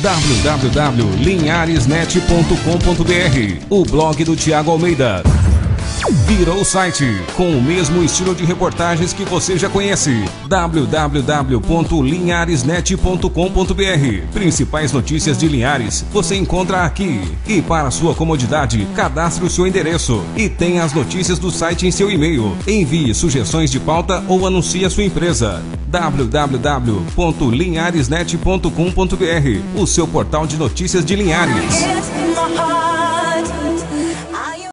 www.linharesnet.com.br. O blog do Thiago Almeida virou site com o mesmo estilo de reportagens que você já conhece. www.linharesnet.com.br. Principais notícias de Linhares você encontra aqui. E para sua comodidade, cadastre o seu endereço e tenha as notícias do site em seu e-mail. Envie sugestões de pauta ou anuncie a sua empresa. www.linharesnet.com.br. O seu portal de notícias de Linhares.